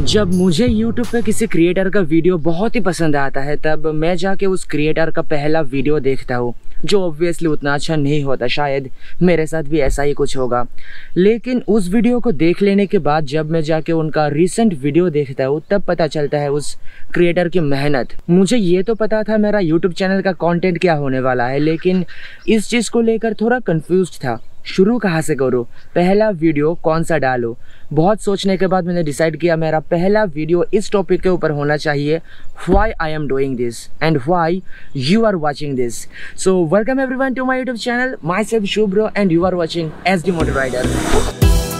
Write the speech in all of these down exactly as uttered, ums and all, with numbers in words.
जब मुझे YouTube पे किसी क्रिएटर का वीडियो बहुत ही पसंद आता है तब मैं जाके उस क्रिएटर का पहला वीडियो देखता हूँ, जो ऑब्वियसली उतना अच्छा नहीं होता। शायद मेरे साथ भी ऐसा ही कुछ होगा। लेकिन उस वीडियो को देख लेने के बाद जब मैं जाके उनका रिसेंट वीडियो देखता हूँ तब पता चलता है उस क्रिएटर की मेहनत। मुझे ये तो पता था मेरा यूट्यूब चैनल का कंटेंट क्या होने वाला है, लेकिन इस चीज़ को लेकर थोड़ा कंफ्यूज था। शुरू कहाँ से करूँ, पहला वीडियो कौन सा डालूँ। बहुत सोचने के बाद मैंने डिसाइड किया मेरा पहला वीडियो इस टॉपिक के ऊपर होना चाहिए, why I am doing this and why you are watching this. So welcome everyone to my YouTube channel, myself Shubhro and you are watching S D motor rider.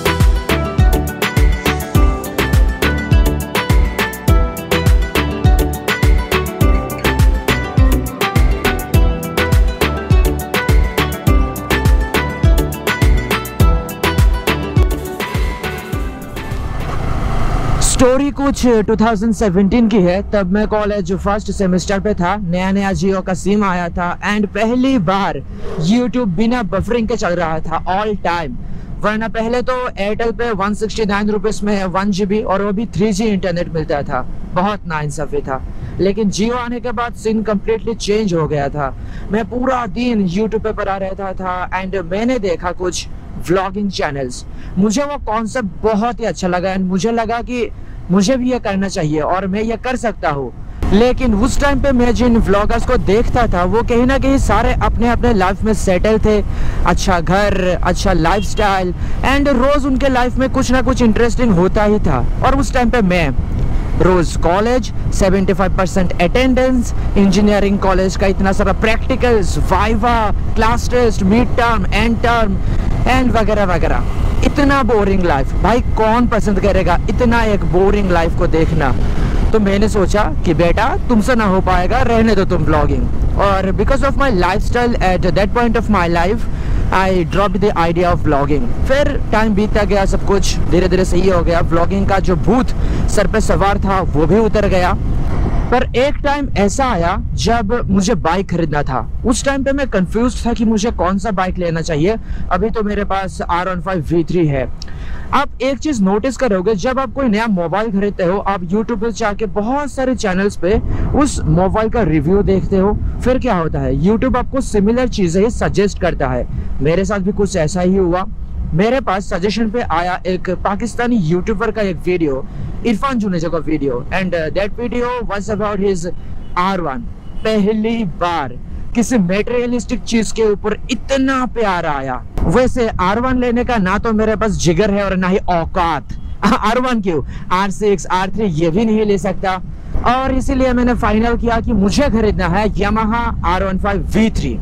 Story कुछ दो हज़ार सत्रह की है। तब मैं कॉलेज फर्स्ट सेमेस्टर पे था, नया नया जियो का सिम आया था एंड पहली बार यूट्यूब बिना बफरिंग के चल रहा था ऑल टाइम। वरना पहले तो एयरटेल पे वन सिक्सटी नाइन रुपीस में वन जी बी और वो भी थ्री जी इंटरनेट मिलता था। बहुत नाइंसाफी था। लेकिन जियो आने के बाद सीन कम्प्लीटली चेंज हो गया था। मैं पूरा दिन यूट्यूब पे पड़ा रहता था एंड मैंने देखा कुछ व्लॉगिंग चैनल्स। मुझे वो कॉन्सेप्ट बहुत ही अच्छा लगा एंड मुझे लगा कि मुझे भी ये करना चाहिए और मैं ये कर सकता हूँ। लेकिन उस टाइम पे मैं जिन व्लॉगर्स को देखता था वो कहीं ना कहीं सारे अपने अपने लाइफ में सेटल थे, अच्छा घर, अच्छा लाइफस्टाइल एंड रोज उनके लाइफ में कुछ ना कुछ इंटरेस्टिंग होता ही था। और उस टाइम पे मैं रोज कॉलेज, पचहत्तर परसेंट अटेंडेंस, इंजीनियरिंग कॉलेज का इतना सारा practicals, viva, class test, mid term, end term and वगैरह वगैरह। इतना बोरिंग लाइफ, भाई कौन पसंद करेगा इतना एक बोरिंग लाइफ को देखना। तो मैंने सोचा कि बेटा तुमसे ना हो पाएगा, रहने दो तुम ब्लॉगिंग। और because of my lifestyle at that point of my life I dropped the idea of blogging. फिर टाइम बीतता गया, सब कुछ धीरे धीरे सही हो गया। ब्लॉगिंग का जो भूत सर पे सवार था वो भी उतर गया। पर एक टाइम ऐसा आया जब मुझे बाइक खरीदना था। उस टाइम पे मैं कंफ्यूज था कि मुझे कौन सा बाइक लेना चाहिए। अभी तो मेरे पास R one five V three है। आप एक चीज नोटिस करोगे, जब आप कोई नया मोबाइल खरीदते हो आप यूट्यूब पे जाके बहुत सारे चैनल्स पे उस मोबाइल का रिव्यू देखते हो। फिर क्या होता है, यूट्यूब आपको सिमिलर चीजें सजेस्ट करता है। मेरे साथ भी कुछ ऐसा ही हुआ। मेरे पास सजेशन पे आया एक पाकिस्तानी यूट्यूबर का एक वीडियो, इरफान जुनेजा का video, and that video was about his R one. पहली बार किसी मटेरियलिस्टिक चीज के ऊपर इतना प्यार आया। वैसे आर वन लेने का ना तो मेरे पास जिगर है और ना ही औकात। आर वन क्यों, आर सिक्स, आर थ्री ये भी नहीं ले सकता। और इसीलिए मैंने फाइनल किया कि मुझे खरीदना है Yamaha R one five V three.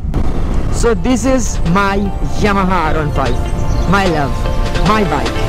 So this is my Yamaha R one five, my love, my bike.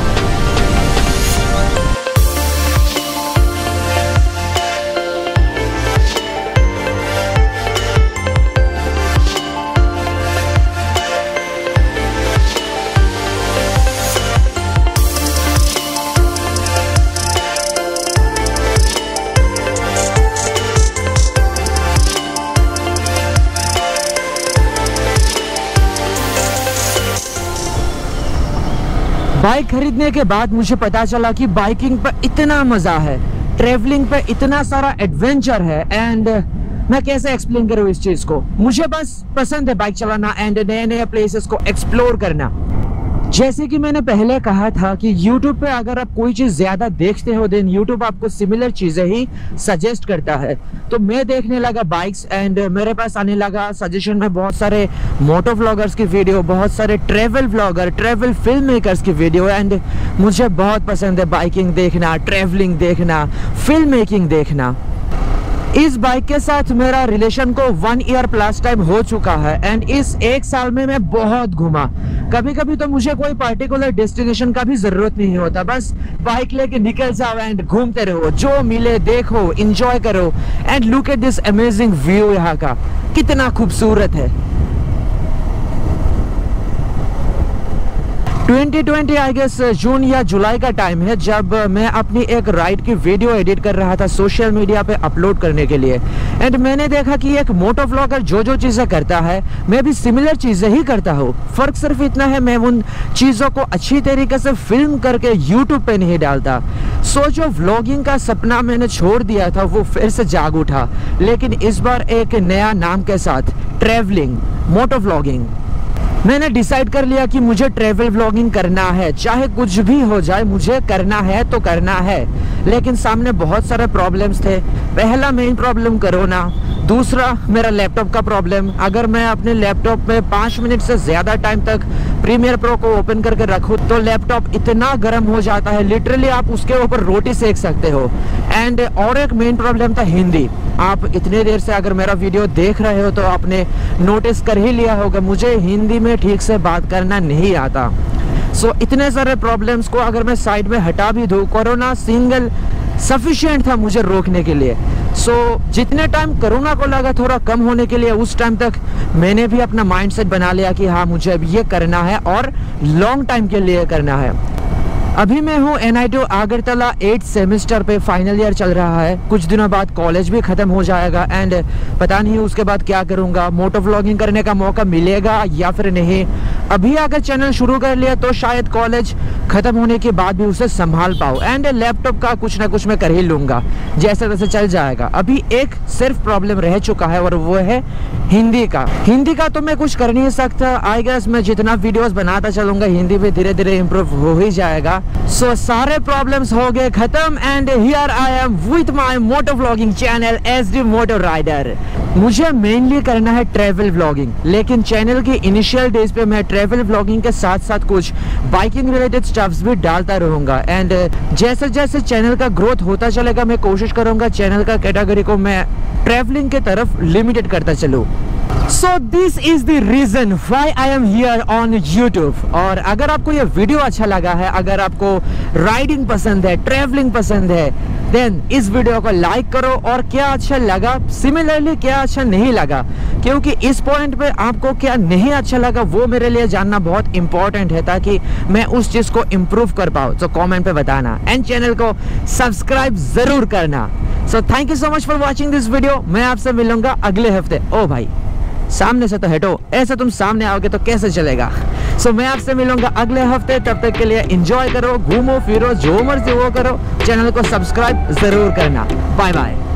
Bike खरीदने के बाद मुझे पता चला कि बाइकिंग पर इतना मजा है, ट्रेवलिंग पे इतना सारा एडवेंचर है एंड मैं कैसे एक्सप्लेन करूँ इस चीज को। मुझे बस पसंद है बाइक चलाना एंड नए नए प्लेसेस को एक्सप्लोर करना। जैसे कि मैंने पहले कहा था कि YouTube पे अगर आप कोई चीज ज्यादा देखते हो देन YouTube आपको सिमिलर चीजें ही सजेस्ट करता है। तो मैं देखने लगा बाइक्स एंड मेरे पास आने लगा सजेशन में बहुत सारे मोटो व्लॉगर्स की वीडियो, बहुत सारे travel vlogger, travel film makers की वीडियो एंड मुझे बहुत पसंद है बाइकिंग देखना, ट्रेवलिंग देखना, फिल्म मेकिंग देखना। इस बाइक के साथ मेरा रिलेशन को वन ईयर प्लस टाइम हो चुका है एंड इस एक साल में मैं बहुत घूमा। कभी कभी तो मुझे कोई पर्टिकुलर डेस्टिनेशन का भी जरूरत नहीं होता, बस बाइक लेके निकल जाओ एंड घूमते रहो, जो मिले देखो, एंजॉय करो and look at this amazing view. यहाँ का कितना खूबसूरत है। Twenty twenty I guess June या जुलाई का टाइम है, जब मैं अपनी एक राइड की वीडियो एडिट कर रहा था सोशल मीडिया पे अपलोड करने के लिए। एंड मैंने देखा कि एक मोटो व्लॉगर जो जो चीज़ें करता है मैं भी सिमिलर चीज़ें ही करता हूँ। फ़र्क सिर्फ इतना है मैं उन चीज़ों को अच्छी तरीके से फिल्म करके यूट्यूब पे नहीं डालता। सो जो व्लॉगिंग का सपना मैंने छोड़ दिया था वो फिर से जाग उठा, लेकिन इस बार एक नया नाम के साथ, ट्रैवलिंग मोटो व्लॉगिंग। मैंने डिसाइड कर लिया कि मुझे ट्रैवल व्लॉगिंग करना है, चाहे कुछ भी हो जाए मुझे करना है तो करना है। लेकिन सामने बहुत सारे प्रॉब्लम्स थे। पहला मेन प्रॉब्लम कोरोना, दूसरा मेरा लैपटॉप का प्रॉब्लम। अगर मैं अपने लैपटॉप में पाँच मिनट से ज़्यादा टाइम तक प्रीमियर प्रो को ओपन करके रखूँ तो लैपटॉप इतना गर्म हो जाता है, लिटरली आप उसके ऊपर रोटी सेक सकते हो। एंड और एक मेन प्रॉब्लम था हिंदी। आप इतने देर से अगर मेरा वीडियो देख रहे हो तो आपने नोटिस कर ही लिया होगा मुझे हिंदी में ठीक से बात करना नहीं आता। सो so, इतने सारे प्रॉब्लम्स को अगर मैं साइड में हटा भी दूँ, कोरोना सिंगल सफिशिएंट था मुझे रोकने के लिए। सो so, जितने टाइम कोरोना को लगा थोड़ा कम होने के लिए, उस टाइम तक मैंने भी अपना माइंडसेट बना लिया कि हाँ मुझे अब ये करना है और लॉन्ग टाइम के लिए करना है। अभी मैं हूँ N I T Agartala eight semester पे, फाइनल ईयर चल रहा है। कुछ दिनों बाद कॉलेज भी ख़त्म हो जाएगा एंड पता नहीं उसके बाद क्या करूँगा, मोटो व्लॉगिंग करने का मौका मिलेगा या फिर नहीं। अभी अगर चैनल शुरू कर लिया तो शायद कॉलेज ख़त्म होने के बाद भी उसे संभाल पाऊँ। एंड लैपटॉप का कुछ ना कुछ मैं कर ही लूँगा, जैसे तैसे चल जाएगा। अभी एक सिर्फ प्रॉब्लम रह चुका है और वो है हिंदी का। हिंदी का तो मैं कुछ कर नहीं सकता। आई गेस मैं जितना वीडियोस बनाता चलूँगा हिंदी भी धीरे धीरे इम्प्रूव हो ही जाएगा। सो so, सारे प्रॉब्लम्स हो गए खत्म and here I am with my moto vlogging channel S D moto rider. मुझे मेनली करना है ट्रैवल व्लॉगिंग, लेकिन चैनल की इनिशियल डेज पे मैं ट्रैवल व्लॉगिंग के साथ साथ कुछ बाइकिंग रिलेटेड स्टफ्स भी डालता रहूंगा। एंड जैसे जैसे चैनल का ग्रोथ होता चलेगा मैं कोशिश करूंगा चैनल का कैटेगरी को मैं ट्रैवलिंग के तरफ लिमिटेड करता चलूँ। So this is the reason why I am here on YouTube. और अगर आपको ये वीडियो अच्छा लगा है, अगर आपको राइडिंग पसंद है, ट्रैवलिंग पसंद है, देन इस वीडियो को लाइक करो। और क्या अच्छा लगा, सिमिलरली क्या अच्छा नहीं लगा, क्योंकि इस पॉइंट पे आपको क्या नहीं अच्छा लगा वो मेरे लिए जानना बहुत इंपॉर्टेंट है, ताकि मैं उस चीज़ को इम्प्रूव कर पाऊँ। तो कॉमेंट पे बताना एंड चैनल को सब्सक्राइब जरूर करना। So thank you so much for watching this video. मैं आपसे मिलूंगा अगले हफ्ते। ओ भाई सामने से तो हटो, ऐसे तुम सामने आओगे तो कैसे चलेगा। सो so, मैं आपसे मिलूंगा अगले हफ्ते। तब तक के लिए एंजॉय करो, घूमो फिरो, जो मर्जी वो करो। चैनल को सब्सक्राइब जरूर करना। Bye bye.